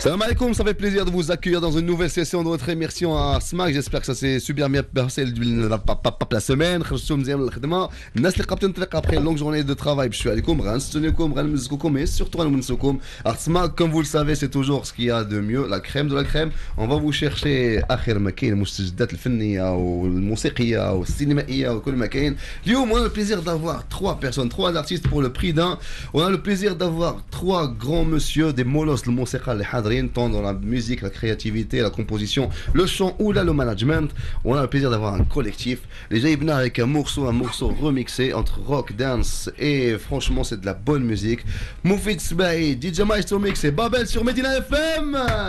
Salam alaikum, ça fait plaisir de vous accueillir dans une nouvelle session de votre émission à Smack. J'espère que ça s'est super bien passé la semaine. الناس اللي قابلين الطريق après une longue journée de travail باش عليكم غنستنيكم غنمزكوكم et surtout غنونسوكم. Smack, comme vous le savez, c'est toujours ce qu'il y a de mieux, la crème de la crème. On va vous chercher آخر ما كاين المستجدات الفنية والموسيقية والسينمائية وكل ما كاين. اليوم on a le plaisir d'avoir trois personnes, trois artistes pour le prix d'un. On a le plaisir d'avoir trois grands monsieur des molos الموسيقى اللي حاضرين tant dans la musique, la créativité, la composition, le chant ou là le management. On a le plaisir d'avoir un collectif. Les Jaïbna avec un morceau remixé entre rock, dance et franchement c'est de la bonne musique. Moufid Sbahi, DJ Maestro Mix et Babel sur Medina FM.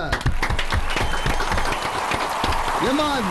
Yaman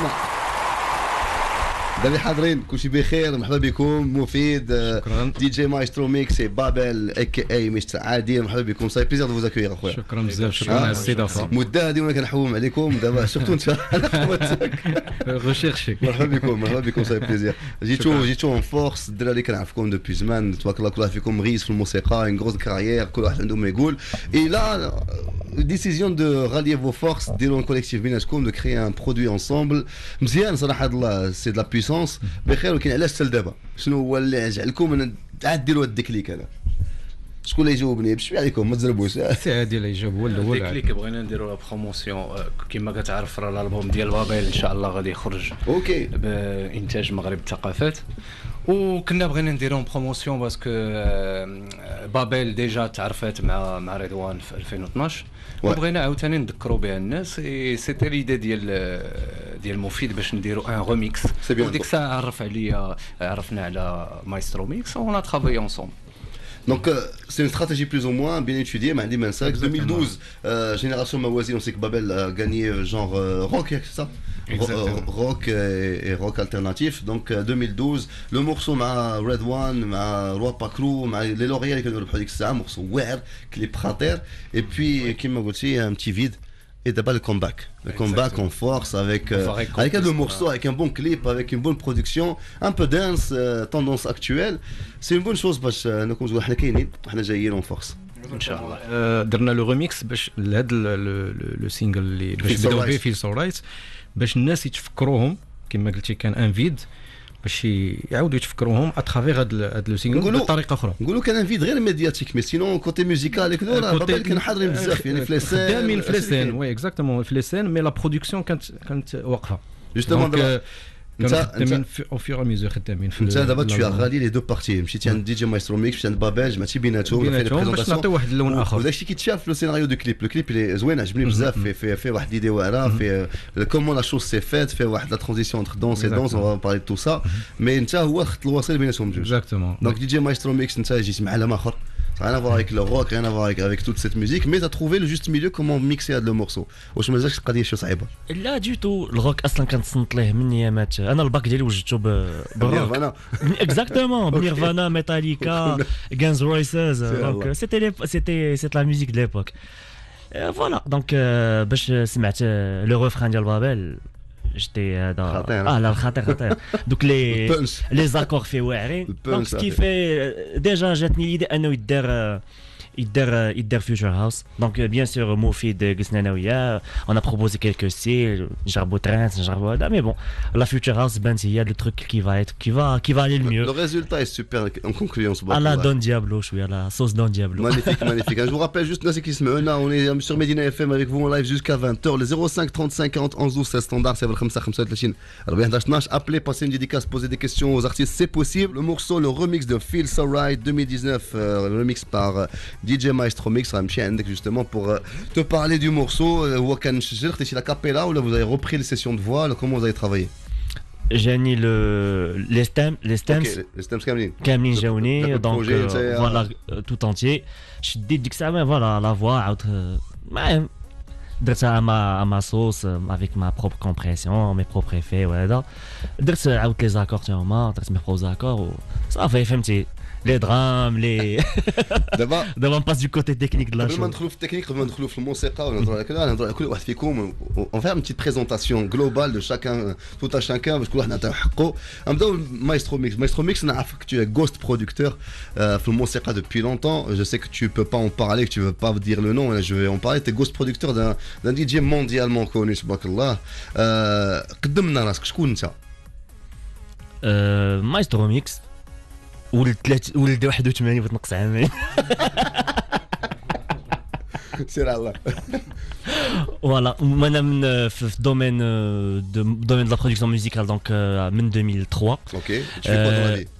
دابا حاضرين كلشي بخير مرحبا بكم مفيد دي جي مايسترو ميكس بابل اي كي اي مش عادي مرحبا بكم صاي بليزير دو فوز اكوير اخويا شكرا بزاف شكرا على الاستضافه مده هذه وانا كنحوم عليكم دابا سورتو انت على قوتك ريشيرشي مرحبا بكم صاي بليزير جيتو ان فورس الدراري اللي كنعرفكم دوبي زمان تبارك الله كل واحد فيكم غيس في الموسيقى ان غروز كارير كل واحد عنده ما يقول اي لا décision de rallier vos forces ديروا un collectif بيناتكم de créer un produit ensemble مزيان صراحه الله سي de la puissance بخير. ولكن علاش حتى لدابا شنو هو اللي جعلكم عاد ديروا هاد الديكليك هذا شكون اللي يجاوبني بشويه عليكم ما تزربوش سي عادي اللي يجاوب هو الاول الديكليك بغينا نديروا لا بروموسيون كما كتعرف راه الالبوم ديال بابيل ان شاء الله غادي يخرج اوكي بانتاج مغرب الثقافات وكنا بغينا نديرو بروموسيون باسكو بابيل ديجا تعرفات مع رضوان في 2012 وبغينا عاوتاني نذكروا بها الناس سيتي ليدي ديال مفيد باش نديرو ان ريميكس وديك الساعه عرفنا على مايسترو ميكس اون ترافاي اونصومبل. Donc c'est une stratégie plus ou moins bien étudiée, Mahdi Mansak. 2012, Génération Mawazi, on sait que Babel a gagné genre rock, c'est ça? Rock et rock alternatif. Donc 2012, le morceau ma Red One, ma Roi Pakrou, ma les L'Oréal qui nous le produit ça, un morceau Where, qui est prater, et puis qui m'a dit un petit vide. Et d'abord le comeback en force avec un morceau, avec un bon clip, avec une bonne production, un peu dance, tendance actuelle. C'est une bonne chose parce que nous comme je حنا كاينين حنا جايين en force. ان شاء الله. درنا لو ريميكس باش لهاد لو سينجل اللي باش بداو به فيل سو رايت باش الناس يتفكروهم كما قلتي كان ان فيد باش يعاودوا يتفكروهم اترافير هاد لو سينجل بطريقه اخرى. نقولوا كان ان فيد غير ميدياتيك مي سينون كوتي ميوزيكال كذا بابل كانوا حاضرين بزاف يعني في لسان خدامين في لسان وي اكزاكتومون في لسان مي لا برودكسيون كانت واقفه جوستومون خدامين او فيغ ميزور خدامين في انت دابا tu as rallié les deux parties مشيتي عند دي جي مايسترو ميكس مشيتي عند بابل جمعتي بيناتهم في باش نعطيو واحد اللون اخر وداكشي كيتشاف في لو سيناريو دو كليب. لو كليب اللي زوين عجبني بزاف في واحد ليدي واعره في كومون لا شوز سي فيت في واحد لا ترانزيسيون انتر دونس اي دونس اون با بارلي دو تو سا مي انت هو الخط الواصل بيناتهم جوج اكزاكتومون. دونك دي جي مايسترو ميكس انت جيت مع عالم اخر rien à voir avec le rock, rien à voir avec toute cette musique, mais tu as trouvé le juste milieu comment mixer le morceau. واش مازالش قضيه شي صعيبه؟ لا ديتو الروك اصلا كنتصنت ليه من ايامات انا الباك ديالي وجدته بالروك اكزاكتومون بنيرفانا ميتاليكا غانز رويسز دونك سيتي لا ميوزيك دو ليبوك فوالا دونك باش سمعت لو ريفران ديال بابل j'étais dans لا خطير دوك لي زاكور في واعرين دونك كيفي ديجا جاتني ليدي انه يدار فيوتشر هاوس دونك بيان سور مفيد جلسنا انا وياه اون بروبوزي كيلكو ستيل نجربوا ترانس نجربوا هذا مي بون لا فيوتشر هاوس بانت هي لو تروك كي va aller le mieux. Le résultat est super en conclusion. La Don Diablo شويه la sauce Don Diablo. Magnifique. Je vous rappelle juste qui se met on est sur Medina FM avec vous en live jusqu'à 20h le 05 35 40 11 12 c'est standard c'est 35 35 appelez passer une dédicace poser des questions aux artistes c'est possible. Le morceau le remix de Feel So Right 2019 le remix par DJ Maestro Mix غنمشي عندك justement pour te parler du morceau هو كان شجر خديتي لا كابيلا ولا vous avez repris les sessions de voix comment vous avez travaillé جاني les stems كاملين جاوني دونك فوالا tout entier شديت ديك الساعه فوالا لا فوا عاود درتها ما صوص avec ma propre compression mes propres effets وهذا درت عاود لي زاكور تا هما درت مي بروز زاكور صافي فهمتي les drums, les. دابا on passe du côté technique de la قبل ما chose. ندخلوا في التكنيك قبل ما ندخلوا في الموسيقى ونهضروا على كذا نهضروا على كل واحد فيكم on fait une petite présentation globale de chacun tout à chacun باش كل واحد نعطيه حقه نبداو مايسترو ميكس نعرفك que tu es ghost producteur في الموسيقى depuis longtemps je sais que tu peux pas en parler que tu veux pas dire le nom je vais en parler tu es ghost producteur d'un DJ mondialement connu تبارك الله قدم راسك شكون انت مايسترو ميكس ولد 81 بتنقص عامين سير على الله Voilà, moi في الدومين de la production musicale donc من 2003. OK, tu fais quoi dans la vie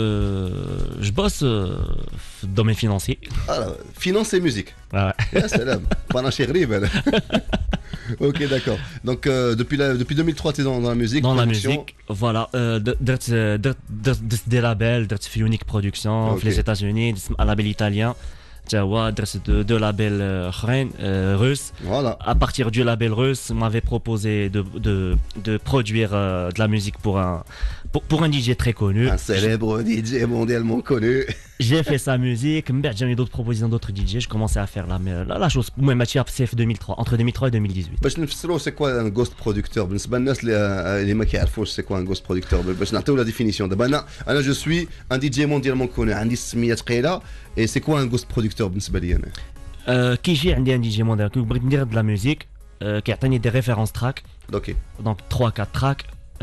je bosse في الدومين financier. Ah, finance et musique. Ouais. يا سلام انا شي غريب انا OK, d'accord. Donc depuis 2003 tu es dans la musique. Dans la musique, voilà. درت des labels, درت في Unique Production في les États-Unis, un label italien. درت deux labels russes. Voilà. À partir du label russe, on m'avait proposé de produire de la musique pour un DJ très connu. Un célèbre DJ mondialement connu. J'ai fait sa musique, j'ai eu d'autres propositions d'autres DJ, je commençais à faire la chose. Moi, Mathieu, c'est 2003, entre 2003 et 2018. باش نفسروا c'est quoi un ghost producteur بالنسبه للناس اللي ما كيعرفوش c'est quoi un ghost producteur باش نعطيو la définition. دابا انا je suis un DJ mondialement connu عندي سميه ثقيله et c'est quoi un ghost producteur بالنسبه لي انا كي يجي عندي un DJ mondial كي بغيت ندير de la musique كيعطيني des références tracks. OK. Donc 3-4 tracks,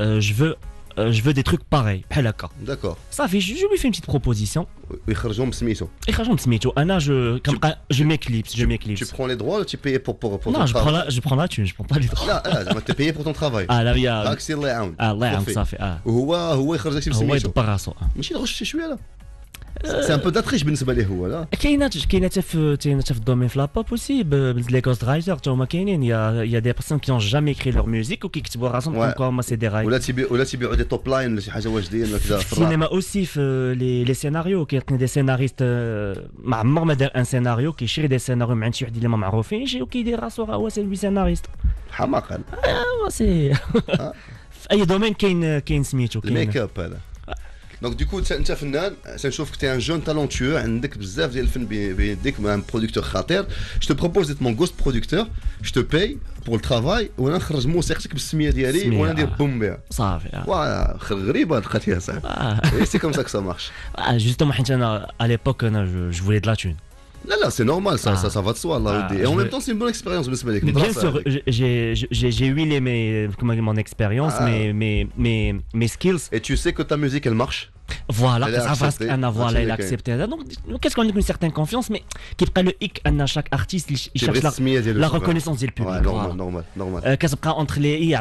je veux des trucs pareils بحال هكا. D'accord. Ça fait je lui fais une petite proposition. ويخرجهم بسميتو. يخرجهم بسميتو. انا je m'éclipse, Tu prends les droits ou tu payes pour Non, je prends la thune, je prends pas les droits. لا زعما t'es payé pour ton travail. لا يا راك سير الله يعاون. الله يعاون صافي وهو يخرج لك هو بسميتو. يدبر راسو. ماشي تغش شي شويه لا. C'est un peu d'attriche بالنسبه ليه هو لا. كاينه حتى في الدومين في لابوب اوسي لي كوست رايتر تا هما كاينين يا دي بيرسون كي ont jamais écrit leur musique وكيكتبوا راسهم كوم هما سي دي رايتر ولا تيبيعوا دي توب لاين ولا شي حاجه واجدين ولا كذا. في السينما اوسي في لي سيناريو كيعطيني دي سيناريست ما عمر ما دار ان سيناريو كيشري دي سيناريو مع شي واحد اللي ما معروفينش وكيدير راسو هو سي لوي سيناريست حماقا. سي في اي دومين كاين سميتو الميك اب هذا. Donc du coup انت فنان سنشوفك تي ان جون تالونتيو عندك بزاف ديال الفن بيديك مع برودكتور خطير. Je te propose d'être mon ghost producteur, je te paye pour le travail وانا نخرج موسيقتك بالسميه ديالي وانا ندير بوم بها صافي. واه غريبه لقيت فيها صاحبي. سي كوم سا كو سا مارش. جوستومون حيت انا à l'époque انا je voulais de la thune. لا c'est normal ça va de soi الله ودي. Et en même temps c'est une bonne expérience بالنسبه لك. Bien sûr, j'ai huilé mon expérience, mes skills. Et tu sais que ta musique elle marche. Voilà, elle a accepté. Donc, qu'est-ce qu'on a une certaine confiance, mais qui prend le hic à chaque artiste, il cherche la reconnaissance du public. Normal. Qu'est-ce qu'on entre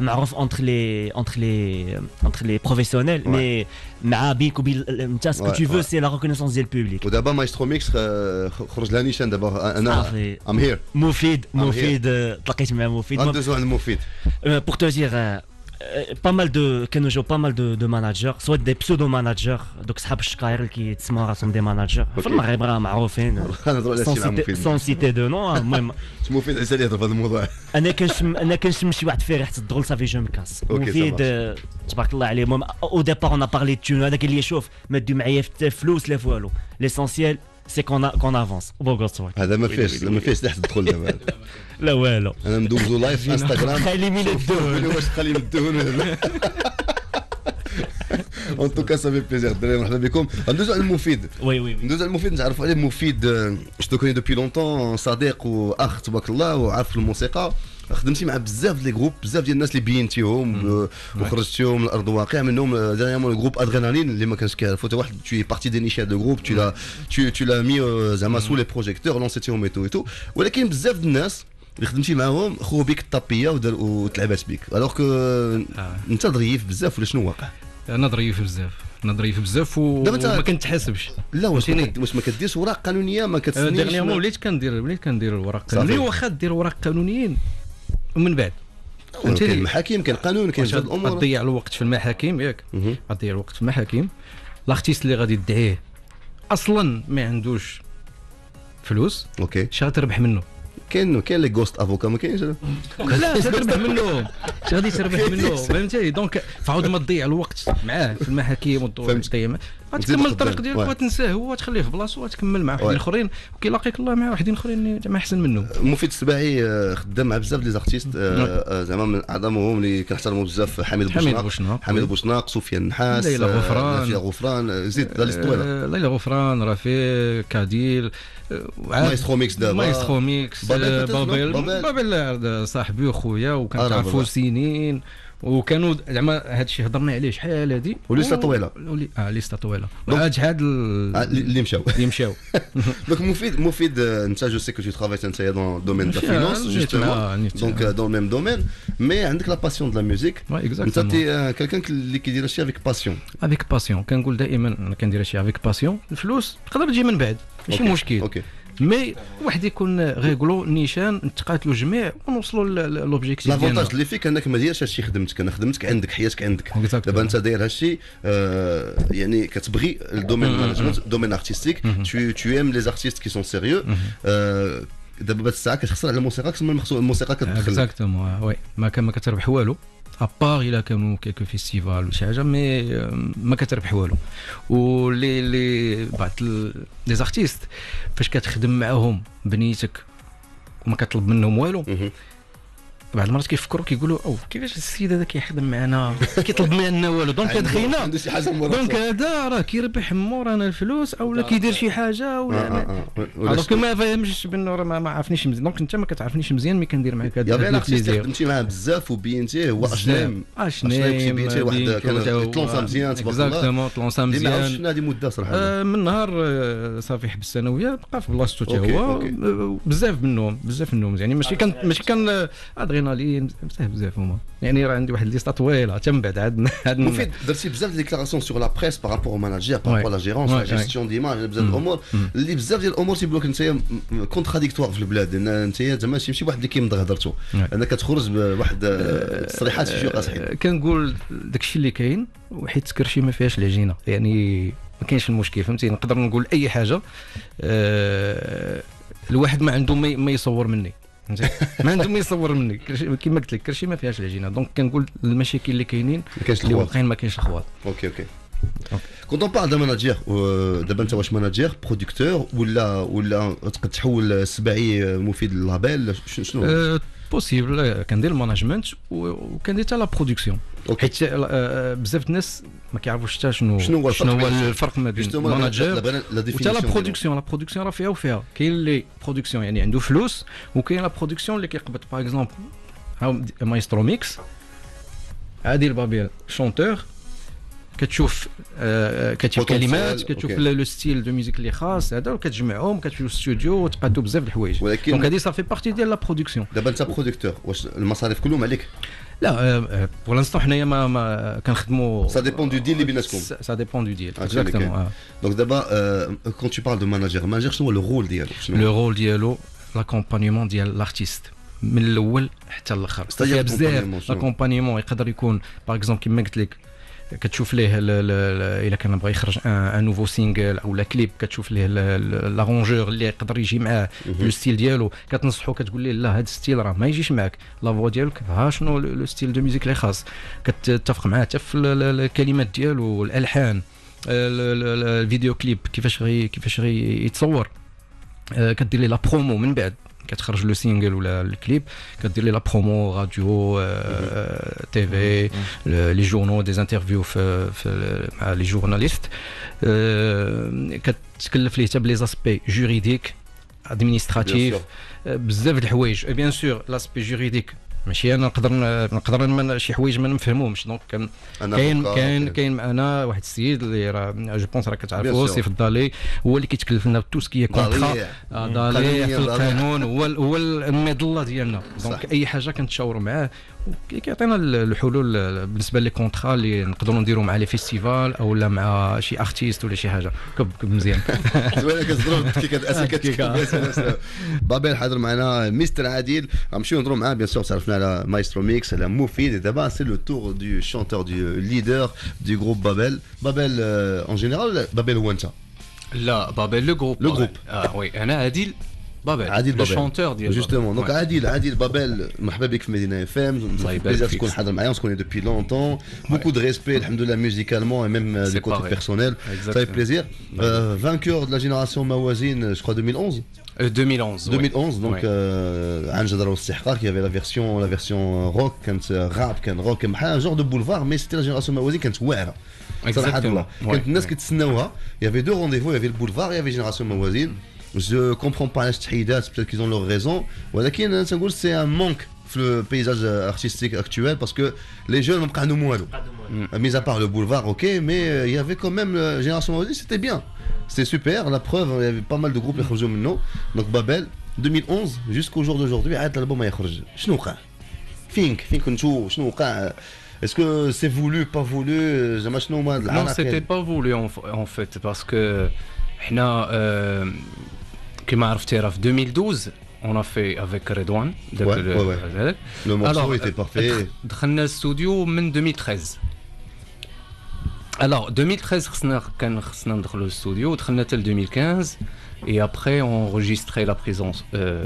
les professionnels, mais ce que tu veux, c'est la reconnaissance du public. ودابا مايسترو ميكس خرج لها نيشان دابا انا I'm here. مفيد تلاقيت مع مفيد. ندوزو عند مفيد. Pour te dire. pas mal de managers, soit des pseudo managers, donc صحاب الشقاير اللي كيتسموا راسهم دي ماناجر في المغرب راه معروفين sans citer de nom. المهم مفيد عسى لي هضر في هذا الموضوع. انا كنشم شي واحد فيه ريحه الدغل صافي جو مكاس. مفيد تبارك الله عليه. المهم او ديبار اون بارلي تون هذاك اللي يشوف ما ديو معايا حتى فلوس لا والو. ليسونسيال سي كون افونس هذا ما فيهش ريحه الدخول دابا. لا والو. انا ندوزو لايف في انستغرام خالي من الدهون. واش خالي من الدهون. ان توكا صافي بليزير الدراري مرحبا بكم. ندوزو على المفيد. وي ندوزو على المفيد نتعرفوا عليه. مفيد جو كوني دوبي لونتون صديق واخ تبارك الله وعارف في الموسيقى. خدمتي مع بزاف دي جروب بزاف ديال الناس اللي بينتيهم وخرجتيهم من الارض الواقع منهم ديريامون الجروب ادرينالين اللي ما كانش كيعرفوا حتى واحد. tu es parti des niches de groupe tu l'as mis زعما sous les projecteurs لونسيتيهم ايتو ولكن بزاف د الناس اللي خدمتي معاهم خو بيك الطابيه وتلعبات بيك الوغ كو انت ظريف بزاف ولا شنو واقع؟ انا ظريف بزاف وما كنتحاسبش. لا واش ما كديرش اوراق قانونيه ما كتسنيش؟ ديرنيامون وليت كندير اوراق قانونيه. واخا دير اوراق قانونيين ومن بعد كاين المحاكم كاين القانون كاين بزاف الامور. تضيع الوقت في المحاكم ياك تضيع الوقت في المحاكم. لاختيس اللي غادي تدعيه اصلا ما عندوش فلوس. اوكي اش غتربح منه؟ كاين لي غوست افوكا ما كاينش لا تربح منه غادي تربح منه فهمتي دونك فعاود ما تضيع الوقت معاه في المحاكم والدور غتكمل الطريق ديالك وتنساه هو تخليه في بلاصتو وتكمل مع واحدين اخرين وكيلاقيك الله مع واحدين اخرين ما احسن منه. مفيد السباعي خدام مع بزاف لي زارتيست زعما من اعظمهم اللي كنحترموا بزاف حميد بوشناق سفيان النحاس ليلى غفران زيد لا ليست طويله ليلى غفران رفيق كاديل مايسترو ميكس دابا مايسترو ميكس بابل صاحبي وخويا وكنعرفوا سنين وكانوا زعما هذا الشيء هضرنا عليه شحال هذه ولسه طويله لسه طويله هاد اللي مشاو دونك مفيد انت جو سي كو تو ترافاي انت دون دومين دا فينانس جوستومون دونك دون ميم دومين مي عندك لا باسيون دو لا ميوزيك انت تي كالكان اللي كيدير الشيء افيك باسيون كنقول دائما كندير الشيء افيك باسيون الفلوس تقدر تجي من بعد ماشي مشكل مي واحد يكون ريغلو نيشان نتقاتلوا جميع ونوصلوا للوبجيكتيف ديالنا. لافونتاج اللي فيك انك ما ديرش هادشي خدمتك انا خدمتك عندك حياتك عندك دابا انت داير هادشي يعني كتبغي الدومين مانجمنت الدومين ارتستيك تو ايم لي زارتيست كي سون سيريو دابا بهاد الساعه كتخسر على الموسيقى اكثر من الموسيقى كتدخل اكزاكتومون وي ما كتربح والو ابار الا كانوا كيلكو فيستيفال ولا شي حاجه مي ما كتربح والو ولي بعض لي زارتيست فاش كتخدم معاهم بنيتك وما كطلب منهم والو بعض المرات كيفكروا كيقولوا كيفاش السيد هذا كيخدم معنا كيطلب منا والو دونك دخينا دونك هذا راه كيربح مورانا الفلوس اولا كيدير شي حاجه ولا دونك ما فاهمش بانه راه ما عرفنيش مزيان دونك انت ما كتعرفنيش مزيان ملي كندير معاك هذا البليزير خدمتي معاه بزاف وبينتيه هو اشنام بينتيه واحد كان طلونسا مزيان تبارك الله اكزاكتومون طلونسا مزيان شفنا هذه مده صراحه من نهار صافي حبس الثانويه بقى في بلاصتو حتى هو بزاف منهم يعني ماشي كان ادرينالين بزاف هما يعني راه عندي واحد ليستا طويله حتى من بعد عندنا مفيد درتي بزاف ديال ديكلاراسيون سور لا بريس بارابور او ماناجير بارابور لا جيرونس لا جيستيون ديماج بزاف الامور اللي بزاف ديال الامور تيقول لك انت كونتراديكتوار في البلاد ان انت زعما ماشي واحد اللي كيمضي هضرته انك كتخرج بواحد التصريحات في شي صحيح كنقول داكشي اللي كاين وحيت كرشي ما فيهاش العجينه يعني ما كاينش المشكل فهمتي نقدر نقول اي حاجه الواحد ما عنده ما يصور مني ما عنده ما يصور مني كما قلت لك كلشي ما فيهاش العجينه دونك كنقول المشاكل اللي كاينين اللي واقعين ما كاينش الخواط اوكي كنت نبارل دا ماناجير دابا انت واش ماناجير برودكتور ولا تقدر تحول السباعي مفيد للابيل شنو بوسيبل كندير الماناجمنت وكندير حتى لا برودكسيون حيت بزاف الناس ما كيعرفوش حتى شنو هو الفرق ما بين الماناجر وحتى لا برودكسيون راه فيها وفيها كاين اللي برودكسيون يعني عنده فلوس وكاين لا برودكسيون اللي كيقبض باغ اكزومبل مايسترو ميكس عادي البابيل شونتور كتشوف كتشوف كلمات كتشوف لو ستيل دو ميوزيك اللي خاص هذا وكتجمعهم كتمشيو للاستوديو وتقادوا بزاف د الحوايج دونك هذه صافي بارتي ديال لا برودكسيون. دابا انت برودكتور واش المصاريف كلهم عليك؟ لا بور لانستون حنايا ما كنخدموا سا ديبون دو ديل اللي بيناتكم سا ديبون دو ديل اكزاكتومون دونك دابا كون تو بارل دو ماناجر شنو هو لو رول ديالو؟ لو رول ديالو لاكومبانيمون ديال لارتيست من الاول حتى الاخر فيها بزاف لاكومبانيمون يقدر يكون باغ اكزومبل كيما قلت لك كتشوف ليه الا كان بغى يخرج ان نوفو سينجل او لا كليب كتشوف ليه لارونجور اللي يقدر يجي معاه لو ستيل ديالو كتنصحو كتقول ليه لا هذا الستيل راه ما يجيش معاك لا فوا ديالك ها شنو لو ستيل دو ميوزيك اللي خاص كتتفق معاه حتى في الكلمات ديالو والالحان الفيديو كليب كيفاش غي يتصور كدير ليه لا برومو من بعد كتخرج لو سينجل ولا الكليب كدير لي لا برومو راديو تي في لي جورنو دي انترفيو مع لي جورناليست كتكلف ليه حتى بلي زاسبي جوريديك ادمينستراتيف بزاف د الحوايج بيان سور لاسبي جوريديك ماشي انا نقدر شي حوايج ما نفهمهمش دونك كاين معنا واحد السيد اللي راه جو بونس راه كتعرفوا سيف الضالي هو اللي كيتكلف لنا بتو سكي كونطرا ضالي في القانون هو الميدلا ديالنا دونك اي حاجه كنتشاوروا معاه كيعطينا الحلول بالنسبه لي كونطرا اللي نقدروا نديروا مع لي فيستيفال او لا مع شي ارتيست ولا شي حاجه كب مزيان زوينه كتضرب اسئله بابيل حاضر معنا مستر عادل غنمشيو نهضروا معاه بيان سور تعرفنا على مايسترو ميكس على مفيد دابا سي لو تور دو شونتور دو ليدر دو جروب بابيل ان جينيرال بابيل هو انت لا بابيل لو جروب وي انا عادل عادل le chanteur ديال justement donc عادل بابل مرحبا بك في مدينة اف ام بليزير تكون حاضر معايا on se connaît depuis longtemps beaucoup de respect alhamdoulilah musicalement et même du côté personnel ça fait plaisir vainqueur de la génération Mawazine je crois 2011 2011 donc عن جدارة واستحقاق il y avait la version rock كانت rap كان rock un genre de boulevard mais c'était la génération Mawazine كانت واعرة صراحة الله كانت الناس كيتسناوها il y avait deux rendez-vous il y avait le boulevard et il y avait génération Mawazine. Je comprends pas les تحيدات peut-être qu'ils ont leur raison ولكن تنقول c'est un manque في le paysage artistique actuel parce que les jeunes ما بقى عندهم والو mis à part le boulevard ok mais il y avait quand même génération Mawazine c'était bien c'était super la preuve il y avait pas mal de groupes اللي خرجوا منه donc Babel 2011 jusqu'au jour d'aujourd'hui عاد الالبوم ما يخرج شنو وقع فين كنتو شنو وقع est-ce que c'est voulu pas voulu زعما شنو هما non c'était pas voulu en fait parce que حنا كما عرفتي راه في 2012 on a fait avec Redouane le morceau était parfait دخلنا الاستوديو من 2013 alors 2013 خصنا ندخلوا الاستوديو ودخلنا حتى ل 2015 et après on enregistrait la présence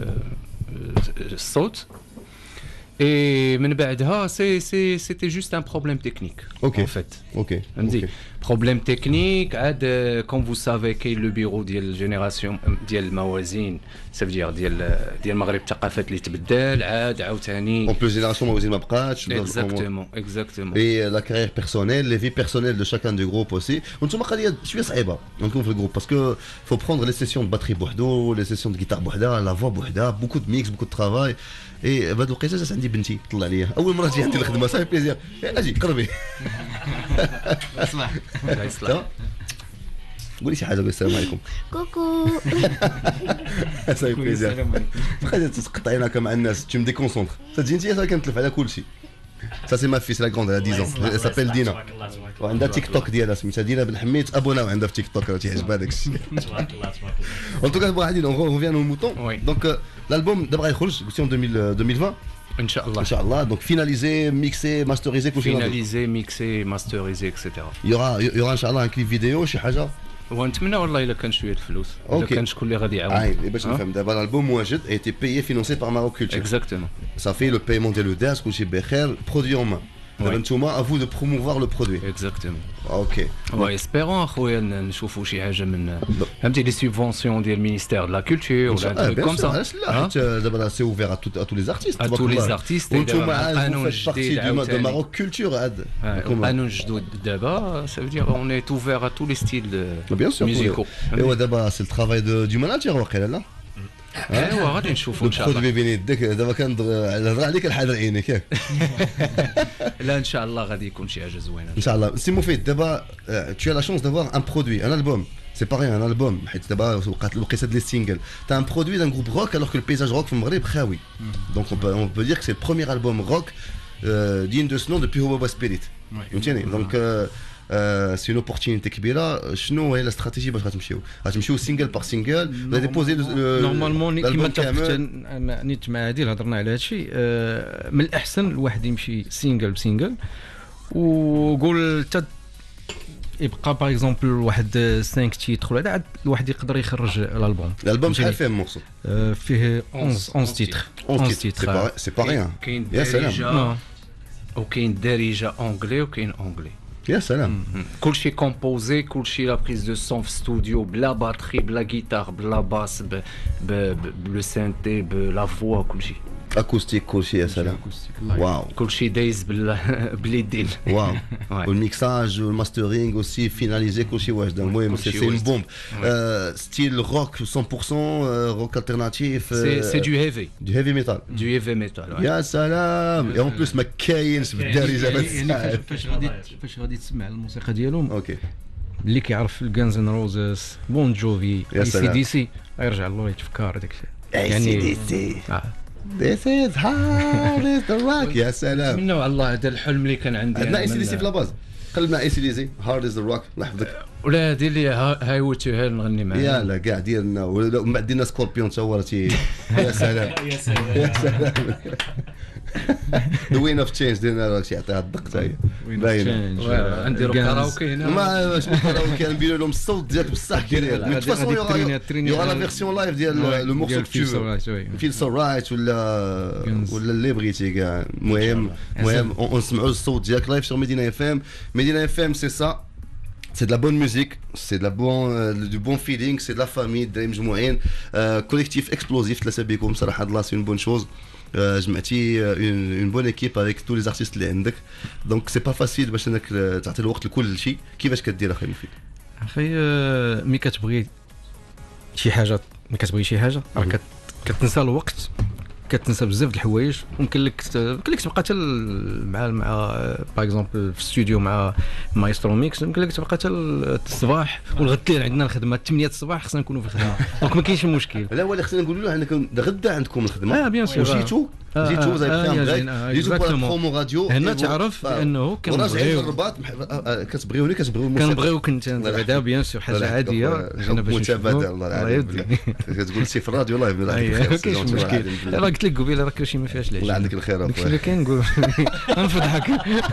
الصوت et من بعدها c'était juste un problème technique en fait فهمتي problème technique عاد comme vous savez كاين le bureau ديال الجينيراسيون ديال الموازين ça veut dire ديال المغرب الثقافات اللي تبدل عاد عاوتاني en plus génération موازين ما بقاتش exactement et la carrière personnelle les vies personnelles de chacun du groupe aussi وانتم قضيه شويه صعيبه نكون في الجروب parce que faut prendre les sessions de batterie بوحدو les sessions de guitare بوحدها la voix بوحدها beaucoup de mix beaucoup de travail et بهاد الوقيته جات عندي بنتي طلع عليا اول مره تجي عندي الخدمه صافي بليزير اجي قربي اسمع قولي شي حاجه السلام عليكم كوكو صافي بليزير خلينا تقطعينا مع الناس tu me déconcentres تجي انت كنتلف على كل شيء ça c'est ma fille c'est la grande elle a 10 ans elle s'appelle Dina وعندها تيك توك ديالها سميتها دينا بن حميد ابونا وعندها في تيك توك راه تيعجبها داك الشيء تبارك الله en tout cas bon Adil on revient au mouton donc l'album d'abord يخرج قلتي en 2020 ان شاء الله donc finalisé mixé masterisé كل شيء finalisé mixé masterisé etc. il y aura ان شاء الله un clip vidéo شي حاجه ونتمنى والله الا كان شويه الفلوس الا كان شكون اللي غادي يعاون باش نفهم دابا الالبوم واجد a été payé financé par Maroc Culture exactement ça fait le paiement ديال الداس كلشي بخير produit en main دابا نتوما à vous de promouvoir le produit exactement اوكي اسبيرون اخويا نشوفوا شي حاجه من فهمتي لي سوبفونسيون ديال المينيستير دو لا كولتور ولا كوم سا علاش لا حيت دابا سي اوفير ا tous les artistes à tous les artistes وانتوما القانون الجديد de Maroc Culture هاد القانون الجديد دابا ça veut dire on est ouvert à tous les styles musicaux ايوا دابا سي الترافاي دو ماناجر واقيلا لا ايوا غادي نشوفوا ان شاء الله البرودوي بين يدك دابا كنهضر عليك الحاضر عينيك ياك لا ان شاء الله غادي يكون شي حاجه زوينه ان شاء الله سي مفيد دابا tu as la chance d'avoir un produit un album c'est pas rien un album حيت دابا وقعت الوقيته ديال السينجل t'as un produit d'un groupe rock alors que le paysage rock في المغرب خاوي donc on peut dire que c'est le premier album rock digne de ce nom depuis Hobo Spirit فهمتيني donc c'est une opportunité كبيره شنو هي الاستراتيجيه باش غتمشيو سينجل بار سينجل غادي ديبوزي نورمالمون كيما نيت مع عادل هضرنا على هذا الشيء من الاحسن الواحد يمشي سينجل بسينجل وقول يبقى باغ اكزومبل واحد 5 تيتر ولا عاد الواحد يقدر يخرج الالبوم شحال فيه مورسو فيه 11 تيتر 11 تيتر سي با ريان يا سلام وكاين دارجه اونغلي وكاين اونغلي يا سلام كلشي كومبوزي كلشي لا بريز دو سون في ستوديو بلا باتري بلا غيتار بلا باس بلو سانتي بلا فوا كلشي اكوستيك كلشي يا سلام واو كلشي دايز باليدين واو والميكساج والماسترينغ اوسي فيناليزي كلشي واجد المهم سي اون بومب ستيل روك 100% روك الترناتيف سي دو هيفي ميتال يا سلام اي اون بليس ما كاينش بالدارجه فاش غادي تسمع الموسيقى ديالهم اوكي اللي كيعرف الغانز ان روزز بون جوفي سي دي سي يرجع الله يتفكر داك الشيء يعني This is hard is the rock يا سلام نتمنوا على الله هذا الحلم اللي كان عندي عندنا اي سي دي سي في لاباز قلبنا اي سي دي سي هارد از ذا روك الله يحفظك ولا هذه اللي هاي وتوها نغني معاها يلا كاع ديالنا ومن بعد دينا سكوربيون تا هو يا سلام يا سلام يا سلام وين اوف تشينج دينا راك يعطيها الدق حتى هي باينه نديرو كاراوكي هنا ما واش كاراوكي كنبينوا لهم الصوت ديالك بصح كيرير مي تفاصون يوغا لا فيرسيون لايف ديال لو مورسو كو فيل سو رايت ولا اللي بغيتي كاع المهم ونسمعوا الصوت ديالك لايف sur Medina FM. Medina FM c'est ça. C'est de la bonne musique, c'est de la du bon feeling, c'est de la famille, des مجموعين collectif explosif تلاصق بكم صراحه الله سي une bonne chose. جمعتي une bonne équipe avec tous les artistes اللي عندك. Donc c'est pas facile باش انك تعطي الوقت لكل شيء. كيفاش كدير اخي مفيد؟ اخي ملي كتبغي شي حاجه راه كتنسى الوقت كتنسى بزاف د الحوايج ممكن لك تبقى حتى مع باغ اكزومبل في الاستوديو مع مايسترو ميكس ممكن لك تبقى حتى الصباح والغد الليل عندنا الخدمه 8 الصباح خصنا نكونوا في الخدمه دونك ما كاينش مشكل. لا ولا خصنا نقولوا له انكم غدا عندكم الخدمه بيان سور جيتو زي جيتو برومو راديو هنا تعرف بانه كنبغيو الرباط كتبغيوني كنبغيوك انت بعدا بيان سور حاجه عاديه جينا باش متبادل الله العظيم كتقول سي في الراديو لايف ما كاينش مشكل. راه قلت لك قبيله راه كلشي ما فيهاش العجب الله عندك الخير داكشي اللي كاين نقول غنفضحك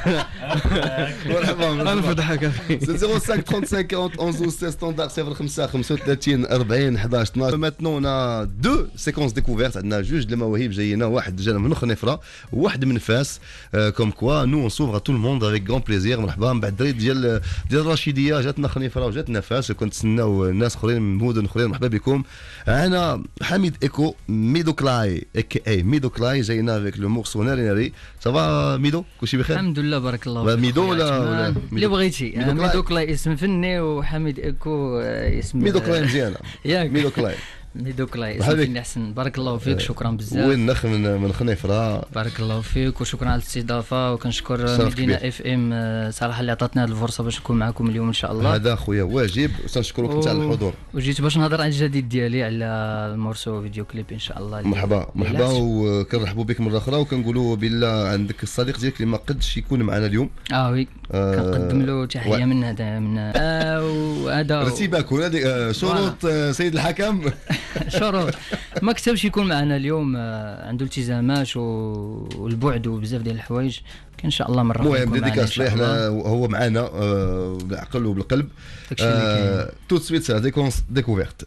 غنفضحك اخي 05 35 40 11 12 ستاندار 05 35 40 11 12. Maintenant on a deux séquences découvertes. عندنا جوج المواهب جايين واحد جانا من خنيفره وواحد من فاس كوم كوا نو اون سوفر تو الموند افيك غون بليزير. مرحبا من بعد الدراري ديال الرشيديه جاتنا خنيفره وجاتنا فاس كنتسناو الناس اخرين من مدن اخرين. مرحبا بكم. انا حميد ايكو ميدو كلاي اي ميدو كلاي جاينا افيك لو مورسو ناري ناري. صافا ميدو كلشي بخير الحمد لله بارك الله فيك. ميدو ولا اللي بغيتي ميدو كلاي اسم فني وحميد ايكو اسم ميدو كلاي مزيانه ياك ميدو كلاي ميدوكلاي اسمك احسن. بارك الله فيك شكرا بزاف. وين نخ من خنيفره. بارك الله فيك وشكرا على الاستضافه وكنشكر مدينه اف ام صراحه اللي عطاتنا هذه الفرصه باش نكون معكم اليوم ان شاء الله. هذا خويا واجب وتنشكرك انت على الحضور. وجيت باش نهضر على الجديد ديالي على المورسو فيديو كليب ان شاء الله. مرحبا وكنرحبوا بك مره اخرى وكنقولوا بالله عندك الصديق ديالك اللي ما قدش يكون معنا اليوم. وي كنقدم له تحيه من هذا وهذا رتيبك شروط سيد الحكم شروط ما كتبش يكون معنا اليوم عنده التزامات والبعد وبزاف ديال الحوايج. ان شاء الله مره المهم ديديكاس ليه هو معنا بالعقل وبالقلب. تو سويت découverte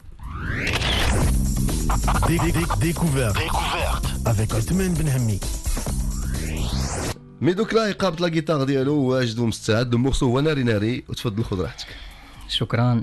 avec Othman Ben Hammi. ميدوكلاي قابط لا جيتار ديالو واجد ومستعد. المورسو هو ناري ناري وتفضل خذ راحتك. شكرا.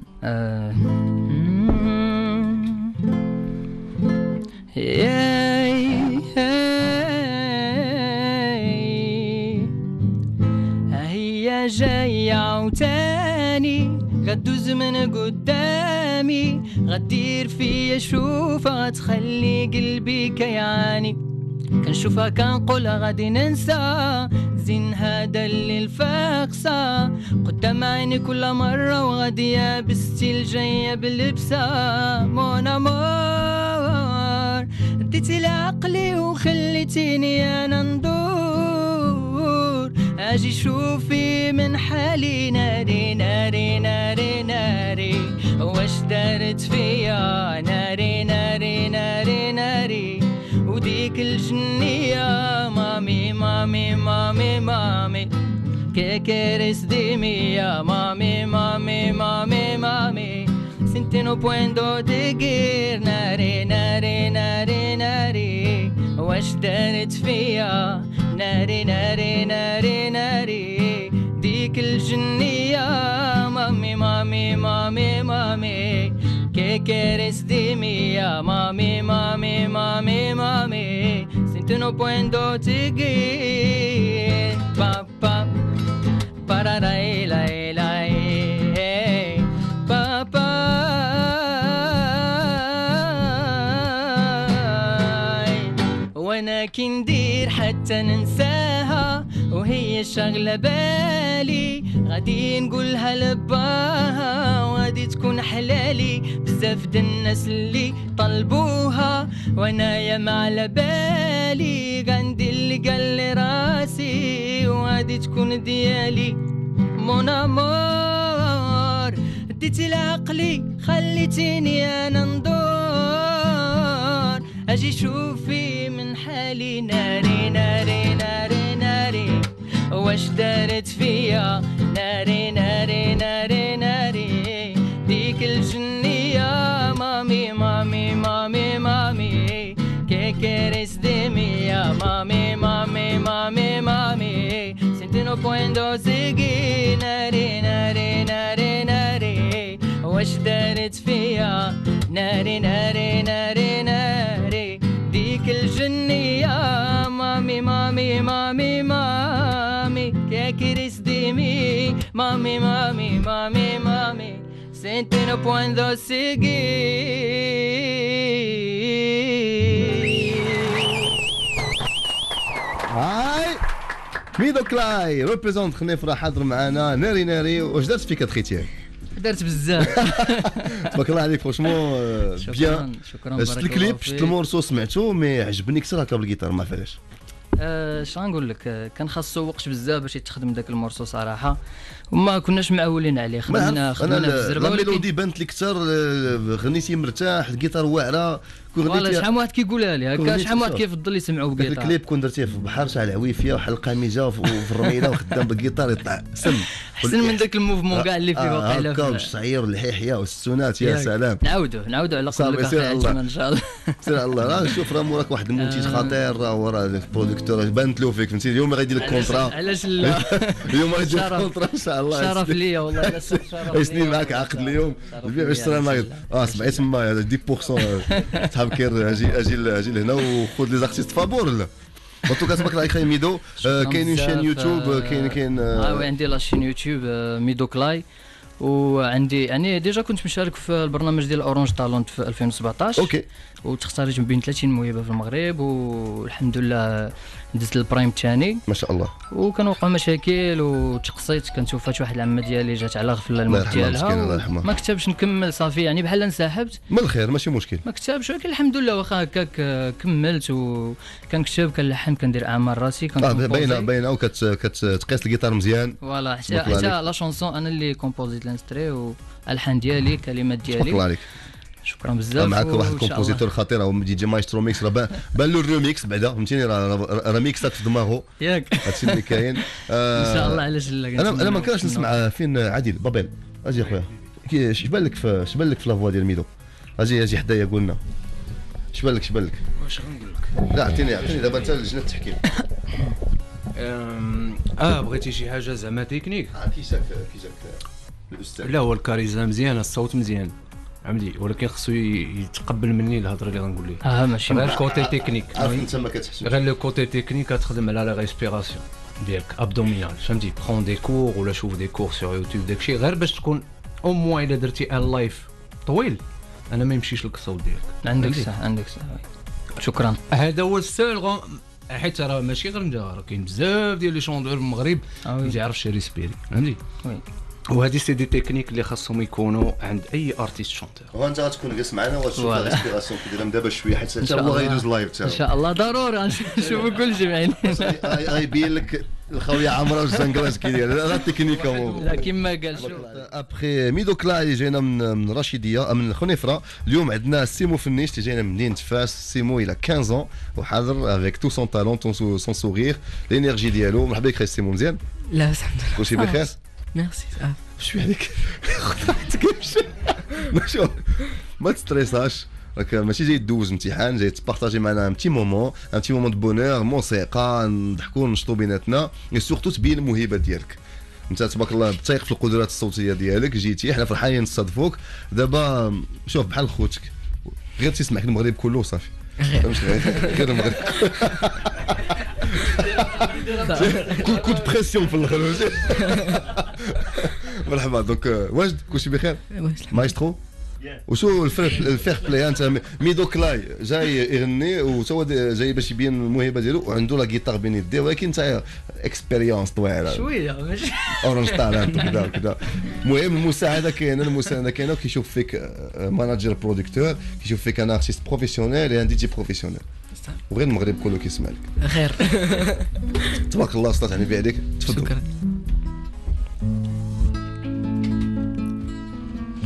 هي جاية عاوتاني غدوز من قدامي غدير فيا شوفها غتخلي قلبي كيعاني كنشوفها كنقولها غادي ننسى زين هذا اللي الفاقصة قدام عيني كل مرة وغادي يابستي الجاية باللبسة مون امور ديتي لعقلي وخليتيني انا ندور اجي شوفي من حالي ناري ناري ناري ناري واش دارت فيا ناري ناري ناري ناري وديك الجنية مامي مامي مامي مامي كيكيرس ديمية مامي مامي مامي مامي سنتي نو بويندو ديغير ناري ناري ناري ناري واش دارت فيا ناري ناري ناري ناري ديك الجنية مامي مامي مامي مامي que quieres de mí, mami, mami, mami, mami, sin ti no puedo seguir. Pa pa, para la la pa pa. وانا كندير حتى ننساها وهي شغلة بالي غادي نقولها لباها وغادي تكون حلالي بزاف د الناس اللي طلبوها وانا يا على بالي غندير اللي قال لي راسي وغادي تكون ديالي مون امور ديتي لعقلي خليتيني انا ندور اجي شوفي من حالي ناري ناري ناري ناري واش دارت فيا ناري ناري ناري ناري ديك الجنية مامي مامي مامي مامي كيكيريس ديمي يا مامي مامي مامي مامي سنتينو بويندو سيجي ناري ناري ناري ناري واش دارت فيا ناري ناري ناري ناري ديك الجنية مامي مامي مامي مامي كيكيريس ديمي مامي مامي مامي مامي سنتينو بويندو سيجي هاي ميدو كلاي ريبريزونت خنيفره حاضر معنا ناري ناري. واش درت فيك اختي؟ درت بزاف. تبارك الله عليك فرشمون بيان. شكرا شفت الكليب شفت المورسو سمعته مي عجبني كثر هكا بالجيتار ما عرفتش اش غنقول لك كان خاصو وقت بزاف باش يتخدم داك المورسو صراحه وما كناش معولين عليه خدمنا في الزربه ولكن الميلودي بانت لك كثر غنيتي مرتاح الجيتار واعره والله شحال من واحد كيقولها لي هكا شحال من واحد كيفضل يسمعوا بالجيتار. الكليب كون درتيه في البحر شعل عويفيه وحلقه ميجا وفي الرميله وخدام بالجيتار يطلع سم احسن من داك الموفمون كاع اللي فيه واقيلا هكا والشعير الحيحيه والسونات يا سلام. نعاودوا على قولك ان شاء الله. سير الله راه شوف راه موراك واحد المنتج خطير راه وراه البرودكتور بانت له فيك فهمتي اليوم غيدير لك كونترا علاش لا اليوم غيدير لك كونترا ان شاء الله. شرف ليا والله لا شرف سنين معاك عقد اليوم البيع باش ترى نايض سمعت تما 10% صحاب كير اجي لهنا وخذ لي زارتيست فابور لا بطو كتبارك الله عليك ميدو. كاين شين يوتيوب كاين وي عندي لا شين يوتيوب ميدو كلاي وعندي يعني ديجا كنت مشارك في البرنامج ديال اورانج تالونت في 2017 اوكي وتختاريت من بين 30 موهبه في المغرب والحمد لله دزت البرايم الثاني ما شاء الله وكان وقعوا مشاكل وتقصيت كانت وفات واحد العمه ديالي جات على غفله الموت ديالها ما كتبش نكمل صافي يعني بحال انسحبت من الخير ماشي مشكل ما كتبش ولكن الحمد لله واخا هكاك كملت وكنكتب كنلحن كندير اعمال راسي باينه وكتقيس الجيتار مزيان فوالا حتى لا شونسون انا اللي كومبوزيت الانستري والالحان ديالي كلمات ديالي. تبارك الله عليك شكرا بزاف. معك واحد الكومبوزيتور خطير هو دي جي مايسترو ميكس راه بان له الريميكس بعدا فهمتيني راه ميكسات في دماغه ياك هادشي اللي كاين ان شاء الله. علاش لا انا ما كنتش نسمع فين عادل بابيل اجي اخويا اش بان لك في لا فوا ديال ميدو اجي حدايا قلنا اش بان لك واش غنقول لك لا عطيني دابا انت لجنه التحكيم بغيتي شي حاجه زعما تكنيك كيجاك الاستاذ لا هو الكاريزما مزيان الصوت مزيان عمدي ولكن خصو يتقبل مني الهضره اللي غنقول ليه ماشي غير كوتي تكنيك عارف انت ما كتحسبش غير لو كوتي تكنيك كتخدم على لا ريسبيراسيون ديالك ابدومينال فهمتي برون دي كور ولا شوف دي كور سور يوتيوب داكشي غير باش تكون او موان الا درتي ان لايف طويل انا ما يمشيش لك الصوت ديالك. عندك صح شكرا. هذا هو السول حيت راه ماشي غير انت راه كاين بزاف ديال لي شوندور في المغرب ما يعرفش ريسبيري فهمتي وهذه سي دي تكنيك اللي خاصهم يكونوا عند اي ارتيست شونتور. وانت غتكون جالس معنا وتشوف الانسبيراسيون كيديرها دابا شويه حيت انت هو غيدوز لايف تاعو ان شاء الله ضروري نشوفوا كل جمعين غيبين لك الخويه عمره والزنقراج كيدير هذا التكنيك هو لا كيما قال شوف ابخي ميدو كلاي اللي جاينا من رشيديه من الخنيفره. اليوم عندنا سيمو فنيش اللي جاينا من مدينه فاس. سيمو الى 15 وحاضر افيك تو سون تالون سون سوغير لينيرجي ديالو. مرحبا بك سيمو مزيان لا الحمد لله كلشي بخير ميرسي شوي عليك خذ راحتك شوف ما تستريساش راك ماشي جاي دوز امتحان جاي تبارطاجي معنا ان تي مومون دو بونور موسيقى نضحكوا ونشطوا بيناتنا اي سورتو تبين الموهبه ديالك. انت تبارك الله بتايق في القدرات الصوتيه ديالك جيتي حنا فرحانين نستضفوك دابا شوف بحال خوتك غير تسمعك المغرب كله صافي غير المغرب كود بريسيون في الاخر مرحبا دونك واجد كلشي بخير مايسترو وشو الفير بلاي انت ميدو كلاي جاي يغني وتوا جاي باش يبين الموهبه ديالو وعنده لا جيتار بين يديه ولكن انت اكسبيريونس طويله شويه ماشي اورنج تالنت كذا المهم المساعده كاينه كيشوف فيك ماناجر برودكتور كيشوف فيك انا ارتيست بروفيسيونيل اند دي جي بروفيسيونيل وغير المغرب كله كيسمع لك خير تبارك الله استاذ عنبي عليك تفضل. شكرا.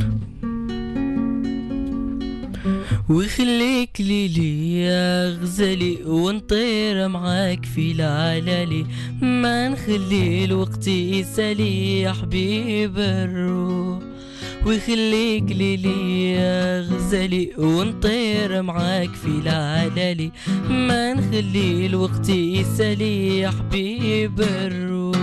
ويخليك ليلي يا غزالي ونطير معاك في العلالي ما نخلي الوقت يسالي يا حبيب الروح ويخليك ليلي يا غزالي ونطير معاك في العلالي ما نخلي الوقت يسالي يا حبيب الروح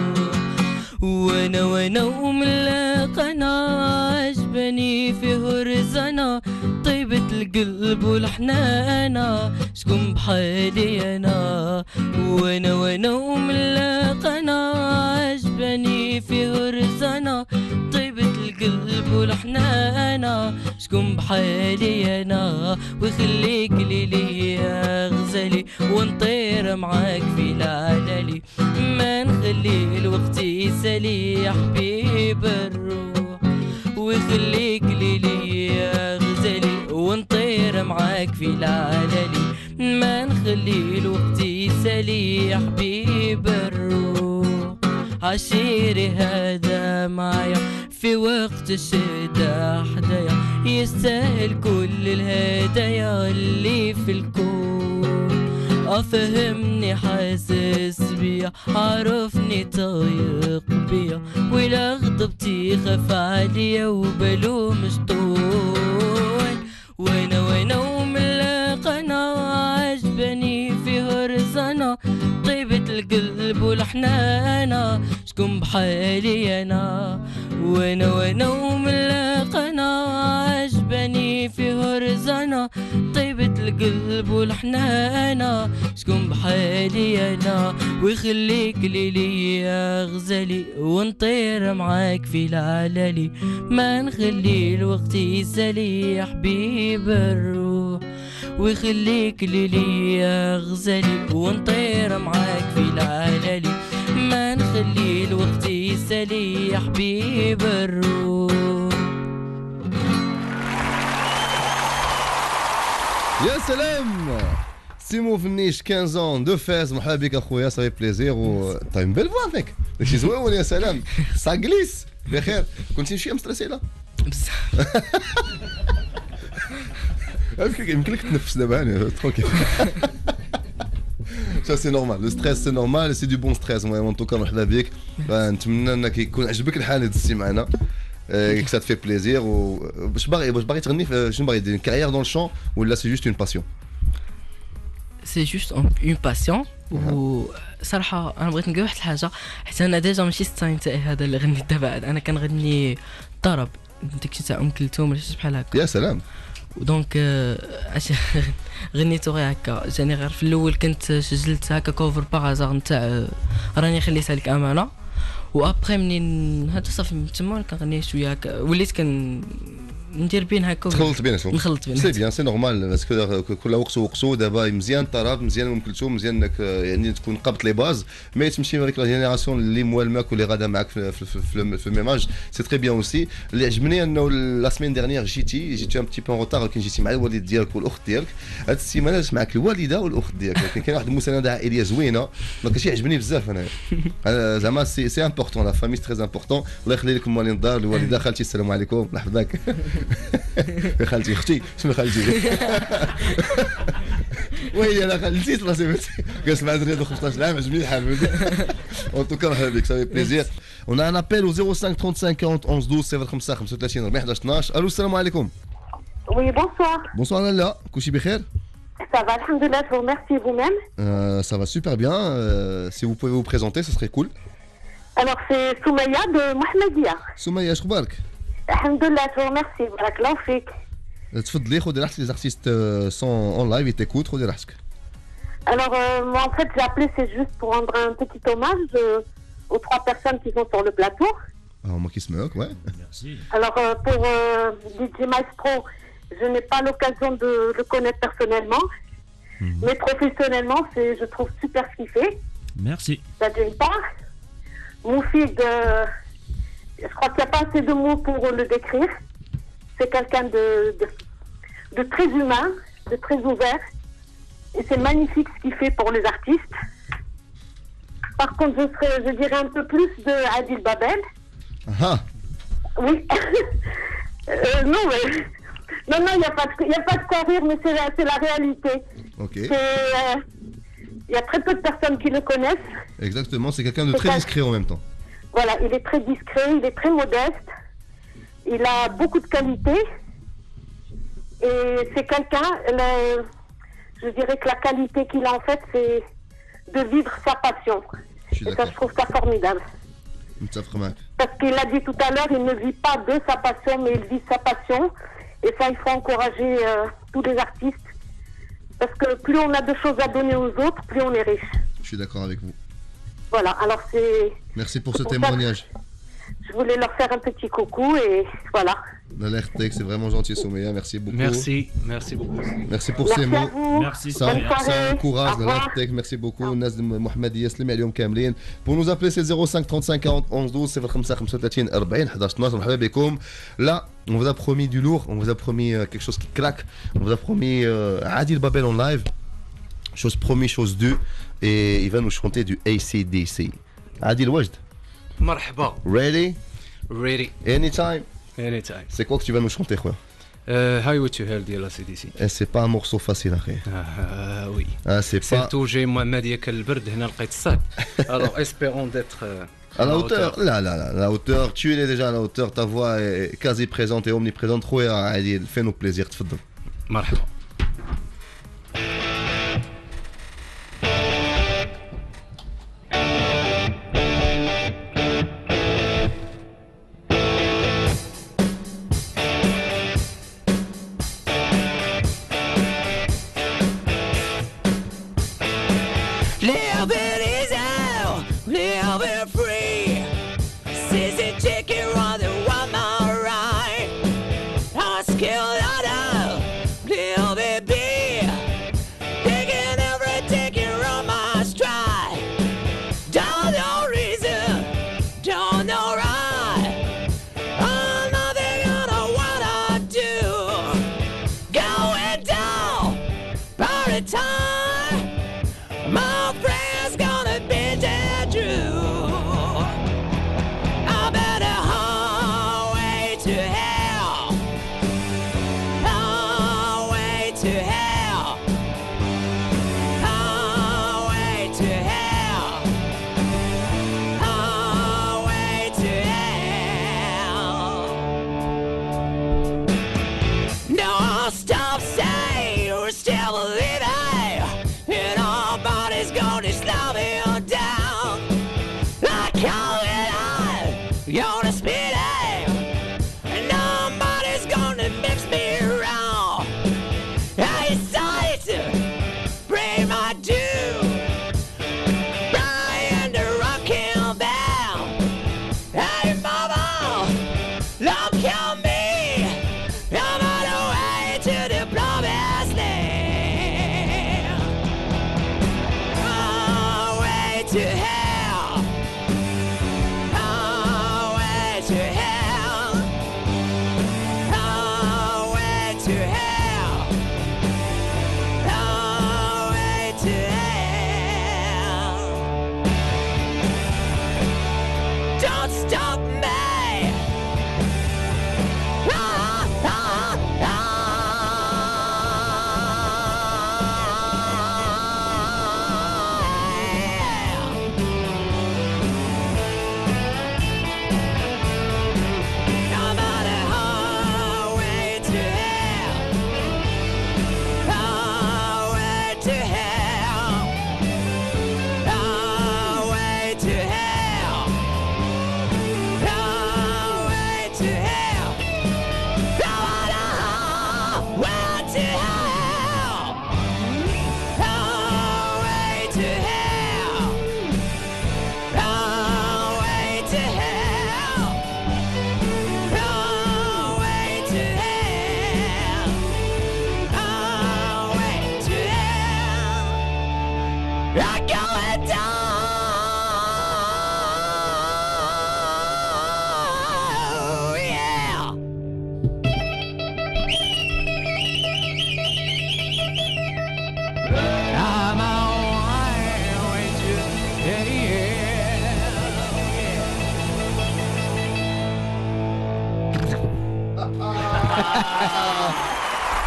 وانا وملاقنا عجبني فيه رزانا طيبة القلب والحنانة شكون بحالي انا وانا وملاقنا عجبني فيه رزانا طيبة القلب والحنانة شكون بحالي انا ويخليك ليلي يا غزالي ونطير معاك في العلالي ما نخلي الوقت يسالي يا حبيب الروح ويخليك ليلي يا غزالي ونطير معاك في العلالي ما نخلي الوقت يسالي يا حبيب الروح عشيري هذا معايا في وقت الشدة حدايا يستاهل كل الهدايا اللي في الكون أفهمني حاسس بيا عرفني طايق بيا ولا غضبتي خاف عليا وبالو مشطول وانا وملاقنا عجبني فيه رزانا طيبة القلب والحنانة شكون بحالي انا وانا وملاقنا عجبني فيه رزانا طيبة القلب والحنانة شكون بحالي انا ويخليك ليلي يا غزالي ونطير معاك في العلالي ما نخلي الوقت يسالي يا حبيب الروح ويخليك ليلي يا غزالي ونطير معاك في العلالي ما نخلي الوقت يسالي يا حبيب الروح. يا سلام سيمو فنيش 15 ans de Fès مرحبا بك اخويا صافي بليزير و طيب بيل فوا فيك داكشي زوين يا سلام سا جليس بخير كنتي شي مستريسي لا بزاف يمكن لك تنفس دابا هاني تروكيل Ça c'est normal, le stress c'est normal et c'est du bon stress. Moi en tout cas مرحبا بك نتمنى انك يكون عجبك الحال اللي دزتي معنا que ça te fait plaisir و باش باغي تغني شنو باغي دير كارير دون الشون ولا سي جوست اون باسيون سي جوست اون باسيون وصراحه انا بغيت نقول واحد الحاجه حيت انا ديجا ماشي ستايل تاعي هذا اللي غنيت دابا انا كنغني طرب داكشي تاع كلثوم ولا شي بحال هكا يا سلام ودونك اش غنيتو غير هكا جاني غير في الاول كنت سجلت هكا كوفر باغازار نتاع راني خليتها لك امانه وابخي منين هذا صافي تما كنغني شويه هكا وليت ندير بين هكا نخلط بيناتهم سي بيان سي نورمال باسكو كل وقت وقته دابا مزيان طراب مزيان ام كلثوم مزيان انك يعني تكون قبط لي باز مي تمشي هذيك لا جينيراسيون اللي موالماك واللي غادا معاك في الميماج سي تري بيان اوسي اللي عجبني انه لا سيمين ديرنيير جيتي ان بتي بو روتار كي جيتي مع الوالد ديالك والاخت ديالك هاد السيمانه جات معاك الوالده والاخت ديالك لكن كاين واحد المسانده عائليه زوينه دونك شي عجبني بزاف انا زعما سي امبورطون لا فامي تري امبورطون الله يخلي لكم موالين الدار الوالده خالتي السلام عليكم مرحبا بك خالتي اختي شنو خالتي وهي انا خالتي راسي جالس مع دري 15 عام عجبني الحال اون توكا مرحبا بك صافي بليزير on a un appel au 05 35 40 11 12 05 35 40 11 12 الو السلام عليكم Oui, bonsoir. Bonsoir Lalla, Kouchi Bikher. Ça va, alhamdoulilah, je vous remercie vous-même. Ça va super bien. Si vous pouvez vous présenter, ce serait cool. Alors, c'est Soumaya de Mohamedia. Soumaya, شخبارك؟ Alhamdoulilah, je vous remercie. Barakallahu fik. تفضلي خذي راحتك, les artistes sont en live, ils t'écoutent, خذي راحتك. Alors, moi en fait, j'ai appelé, c'est juste pour rendre un petit hommage aux 3 personnes qui sont sur le plateau. Ah, moi qui se moque, ouais. Merci. Alors, pour DJ Maestro, je n'ai pas l'occasion de le connaître personnellement, mais professionnellement, je trouve super ce qu'il fait. Merci. Ça d'une part. Moufid, je crois qu'il n'y a pas assez de mots pour le décrire. C'est quelqu'un de très humain, de très ouvert. Et c'est magnifique ce qu'il fait pour les artistes. Par contre, je dirais un peu plus de Adil Babel. Ah. Oui. Non, Non, il n'y a pas de quoi rire, mais c'est la réalité. Ok. Il y a très peu de personnes qui le connaissent. Exactement, c'est quelqu'un de très discret en même temps. Voilà, il est très discret, il est très modeste. Il a beaucoup de qualités. Et c'est quelqu'un, je dirais que la qualité qu'il a en fait, c'est de vivre sa passion. Et ça, je trouve ça formidable. Parce qu'il a dit tout à l'heure, il ne vit pas de sa passion, mais il vit sa passion. Et ça, il faut encourager tous les artistes. Parce que plus on a de choses à donner aux autres, plus on est riche. Je suis d'accord avec vous. Voilà, alors c'est... Merci pour ce témoignage. Je voulais leur faire un petit coucou et voilà. L'alerte, c'est vraiment gentil, Soumeya. Merci beaucoup. Merci beaucoup. Merci pour ces mots. Merci, ça encourage l'alerte. Merci beaucoup. Nas Mohamed Yaslem اليوم كاملين. Pour nous appeler, c'est 05 35 40 11 12 05 35 40 11 12. مرحبا بكم. Là, on vous a promis du lourd, on vous a promis quelque chose qui craque, on vous a promis Adil Babel en live. Chose promis, chose due. Et il va nous chanter du AC/DC. Adil Wajd. مرحبا. Ready? Anytime. C'est quoi que tu vas nous chanter, quoi? Highway to Hell ديال AC/DC. C'est pas un morceau facile, اخي. Oui. C'est pas. Surtout j'ai ما ديك البرد هنا لقيت الصاد. Alors espérons d'être à la hauteur. Là, la hauteur. Tu es déjà à la hauteur. Ta voix est quasi présente et omniprésente. خويا عادل, fais-nous plaisir. تفضل. مرحبا.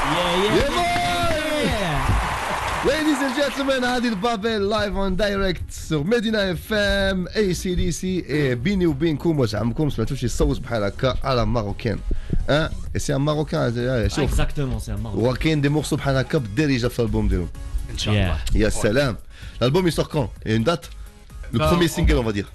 Ladies and gentlemen, هذه البابل لايف اون دايركت سور مدينة اف ام اي سي دي سي. بيني وبينكم واش عمكم سمعتوا شي صوت بحال هكا على ماروكان ها سي ان ماروكان شوف اكزاكتومون سي ان ماروكان وكاين دي مورسو بحال هكا بالدارجه في الالبوم ديالهم ان شاء الله. يا سلام. الالبوم il sort quand et une date le premier single on va dire.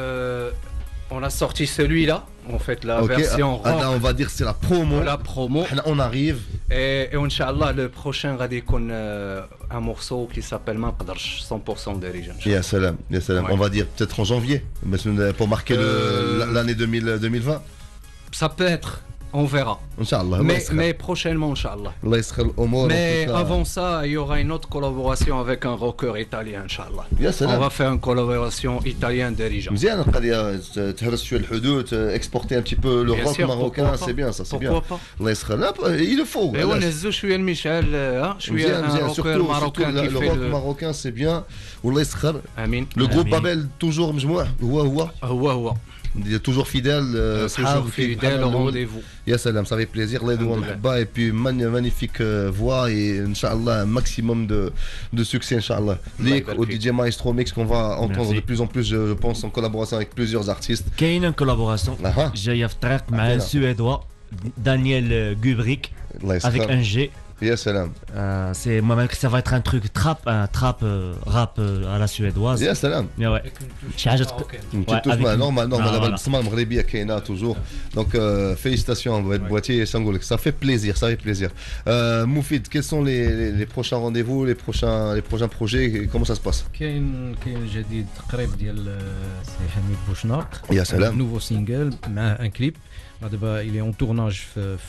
On a sorti celui-là, en fait la version rock. Là on va dire c'est la promo. La promo. On arrive. Et Inch'Allah le prochain غادي يكون un morceau qui s'appelle ما نقدرش 100% دارجة. يا سلام يا سلام. On va dire peut-être en janvier pour marquer l'année 2020. Ça peut être. On verra. Inch'Allah. Mais prochainement, Inch'Allah. Mais avant ça, il y aura une autre collaboration avec un rocker italien, Inch'Allah. On va faire une collaboration italienne dirigeant. مزيان القضية تهرس شوية الحدود exporter un petit peu le rock marocain, c'est bien ça, c'est bien. الله يسخر. Il le faut. Et on نهزو شوية المشعل شوية un rocker marocain qui fait le rock marocain, c'est bien. والله يسخر. آمين. Le groupe Babel toujours مجموع هو. Il est toujours fidèle, toujours fidèle au rendez-vous. Ya salam, ça fait plaisir. Et puis magnifique voix et Inch'Allah un maximum de succès Inch'Allah. Au DJ Maestro Mix qu'on va entendre de plus en plus, je pense, en collaboration avec plusieurs artistes. Qu'il y a une collaboration. J'ai un Suédois, Daniel Gubrick, avec un G. Ya salam. C'est moi ça va être un truc trap rap à la suédoise. Ya salam. Ouais. شي حاجه normal دابا البصمه المغربيه كاينه toujours. Donc félicitations Boîtier, ça fait plaisir. Moufid, quels sont les prochains rendez-vous, les prochains projets, comment ça se passe? كاين جديد قريب ديال سي حميد بوشناق. يا سلام. نوفو سينجل مع ان كليب. دابا il est en tournage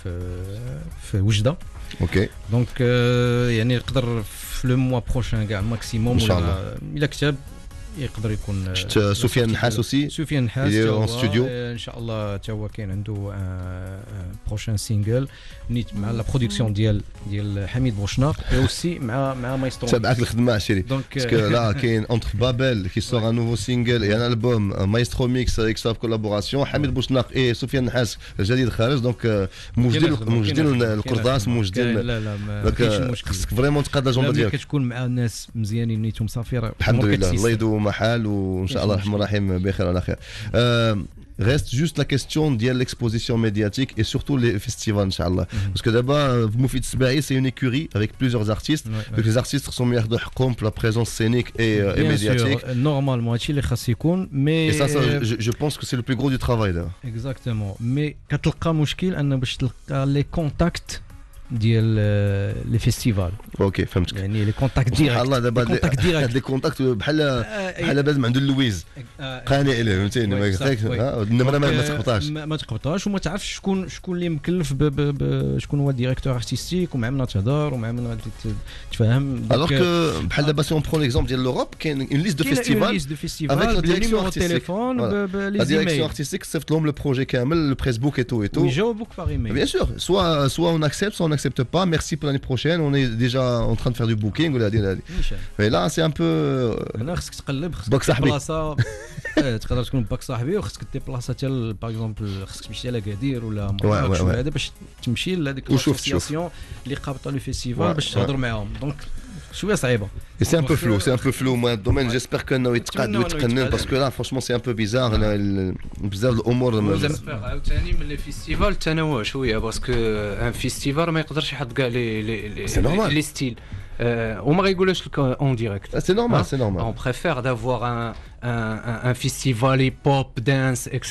في وجده. اوكي دونك يعني يقدر في لو موا بروشان كاع ماكسيموم ولا الا كتاب يقدر يكون. سفيان النحاس اوسي. سفيان النحاس اون ستوديو ان شاء الله حتى هو كاين عنده بروشان سينجل نيت مع لا برودكسيون ديال حميد بوشناق اوسي مع مايسترو. تبعك الخدمه عشيري باسكو لا كاين انتر بابل كي سور ان نوفو سينجل اي ان البوم مايسترو ميكس افيك سا كولابوراسيون حميد بوشناق اي سفيان النحاس الجديد خارج دونك موجدين القرطاس موجدين. لا ما كاينش مشكل. خصك فريمون تقاد اجنده ديالك كتكون مع ناس مزيانين نيتهم صافي. الحمد لله الله يدوم محل وان شاء الله الرحمن الرحيم بخير على خير. Reste juste la question de l'exposition médiatique et surtout les festivals, Inch'Allah. Parce que d'abord, Moufid Sbahi, c'est une écurie avec plusieurs artistes. Donc les artistes sont meilleurs de Hkom pour la présence scénique et médiatique. Sûr, normalement, mais et ça je pense que c'est le plus gros du travail là. Exactement. Mais كتلقى مشكل أن باش تلقى les contacts ديال لي فيستيفال. اوكي فهمتك. يعني لي كونتاكت ديريكت. الله دابا هاد لي كونتاكت بحال لازم عنده اللويز قانع عليه فهمتيني ما قلتلكش النمره ما تقبطهاش وما تعرفش شكون اللي مكلف شكون هو الديريكتور ارتستيك ومع من تهضر ومع من تفهم. alors que بحال دابا سي اون برون ليكزومبل ديال لوروب كاين اون ليست دو فيستيفال avec la direction artistique. La direction artistique صيفط لهم لو بروجي كامل البريسبوك et tout. ويجاوبوك باغ ايميل. Bien sûr, soit on accepte, soit on n'accepte pas. Merci pour l'année prochaine. On est déjà en train de faire du booking. Mais là, c'est un peu. خصك تقلب باك صاحبي. بلاصه تقدر تكون باك صاحبي وخصك دي بلاصه حتى باغ اكزومبل خصك تمشي على كادير ولا مراكش ولا هذا باش تمشي لهذيك الاسوسياسيون اللي قابطه لو فيستيفال باش تهضر معاهم. دونك شويه صعيبه. Et c'est un peu flou moi le domaine. J'espère qu'انه يتقاد ويتقنن parce que là franchement c'est un peu bizarre بزاف الامور. جيسبر عاوتاني من لي فيستيفال التنوع شويه باسكو ان فيستيفال ما يقدرش يحط كاع لي ستيل وما غايقولش لك اون ديريكت. C'est normal, c'est normal. On préfère d'avoir un festival hip-hop, dance, etc.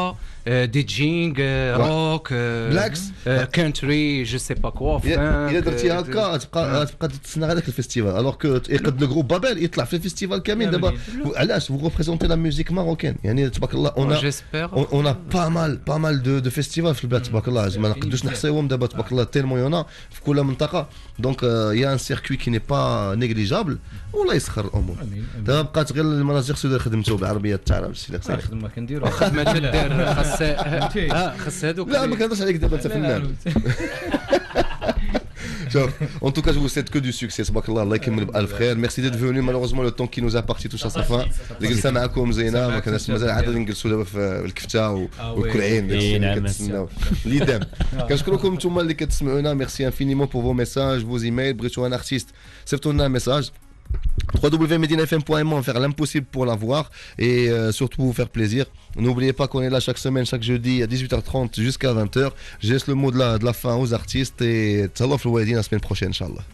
DJing, rock, country, je sais pas quoi. إلا درتي هكا تبقى تسنى هذاك الفيستيفال alors que يقد لو جروب بابل يطلع في الفيستيفال كامل دابا. علاش vous représentez la musique marocaine يعني تبارك الله on a pas mal de festivals في البلاد تبارك الله ما نقدوش نحصيوهم دابا تبارك الله تيلمون يونا في كل منطقه. دونك يا ان سيركوي كي ني با نيغليجابل والله يسخر الامور. دابا بقات غير المناجير سوداء خدمته بالعربيه تاع الخدمه كنديروا خدمه تدار خاص هذوك. لا ما كنهضرش عليك دابا انت فنان. En tout cas, je vous souhaite que du succès. Allah يكمل بألف خير. Merci d'être venu. Malheureusement, le temps qui nous a parti touche à sa fin. اللي جلسنا معكم زينة ما كناش مازال عاد نجلسوا دابا في الكفتة والكرعين اللي كتسناو اللي دام. كنشكركم نتوما اللي كتسمعونا. Merci infiniment pour vos messages, vos emails. بغيتوا un artiste صيفطوا لنا message. www.medinafm.m, faire l'impossible pour l'avoir et surtout vous faire plaisir. N'oubliez pas qu'on est là chaque semaine, chaque jeudi à 18h30 jusqu'à 20h. Je laisse le mot de la fin aux artistes et tchallah fi الوالدين la semaine prochaine Inch'Allah.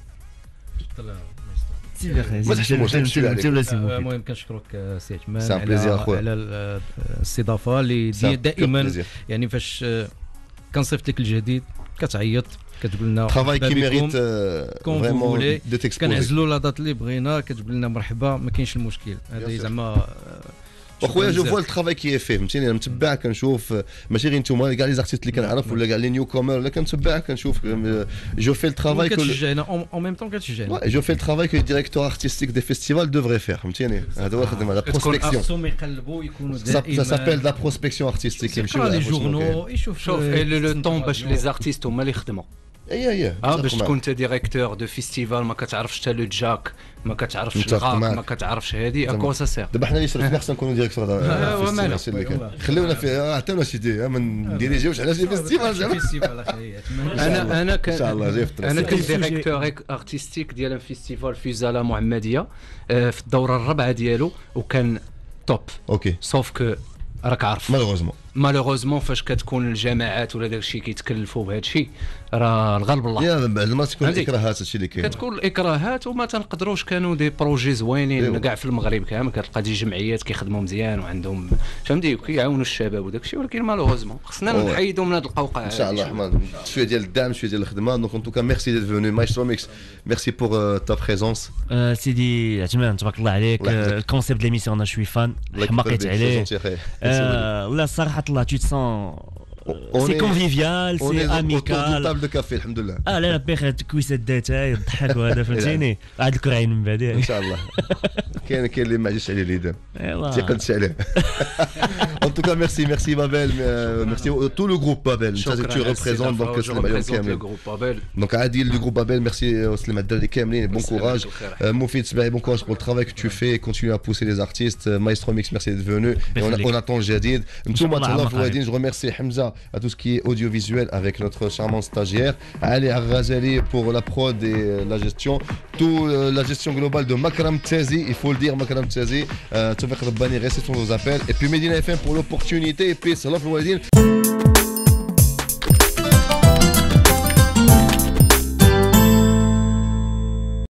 المهم كنشكرك سي عثمان على الاستضافه اللي دائما يعني فاش كنصيفط لك الجديد كتعيط كتقول لنا travail qui mérite vraiment d'être exposé. كنعزلوا لا دات اللي بغينا كتقول لنا مرحبا ما كاينش المشكل هذا زعما اخويا جو فوا الترافاي كي في فهمتيني انا متبع كنشوف ماشي غير نتوما كاع لي زارتيست اللي كنعرف ولا كاع لي نيو كومر ولا كنتبع كنشوف جو في الترافاي كتشجعنا اون ميم طون كتشجعنا جو في الترافاي كو ديريكتور ارتستيك دي فيستيفال دوفري فير فهمتيني هذا هو الخدمه لا بروسبكسيون خصهم يقلبوا يكونوا دائما ça s'appelle la prospection artistique يمشيو لي جورنو يشوف لو طون باش لي زارتيست هما اللي يخدموا اي باش تكون انت ديريكتور دو فيستيفال ما كتعرفش حتى لو جاك ما كتعرفش الغاك ما كتعرفش هذه اكوا سا سير دابا حنا اللي شرفنا خصنا نكونوا ديريكتور خليونا في حتى انا شي ما نديريجيوش على شي فيستيفال زعما انا ان شاء الله جيفت انا كنت ديريكتور ارتستيك ديال فيستيفال فيزالا محمديه في الدوره الرابعه ديالو وكان توب اوكي سوف كو راك عارف مالوغوزمون فاش كتكون الجماعات ولا داكشي كيتكلفوا بهذا الشيء راه الغالب الله يا بعد ما تكون الاكراهات هادشي اللي كاين كتكون الاكراهات وما تنقدروش كانوا دي بروجي زوينين كاع في المغرب كامل كتلقى دي جمعيات كيخدموا مزيان وعندهم فهمتي كيعاونوا الشباب وداكشي ولكن مالوغوزمون خصنا نحيدوا من هذا القوقعه ان شاء الله الرحمن شويه ديال الدعم شويه ديال الخدمه دونك ان توكا ميرسي ديت فونو مايسترو ميكس ميرسي بور تا بريزونس سيدي عثمان تبارك الله عليك الكونسيبت ديال ليميسيون انا شوي فان حماقيت عليه لا الصراحه الله tu te sens c'est convivial c'est amical table de café alhamdoulilah لا بخير كويسات داتاي الضحك وهذا فهمتيني عاد الكرعين من بعد ان شاء الله كاين اللي ما عجبش عليه الهدام تيقدش عليه en tout cas merci Babel merci tout le groupe Babel tu représentes donc سليم عليهم كاملين donc عادل du groupe Babel merci سليم على الدراري كاملين bon courage Moufid Sbahi bon courage pour le travail que tu fais continue à pousser les artistes Maestro Mix merci d'être venu et on attend le jadid je remercie Hamza à tout ce qui est audiovisuel avec notre charmant stagiaire Ali Al-Ghazali pour la prod et la gestion tout la gestion globale de Makram Tzazi il faut le dire Makram Tzazi Tawfiq Rabbani restez sur nos appels et puis Medina FM pour l'opportunité et puis salam al-Walidin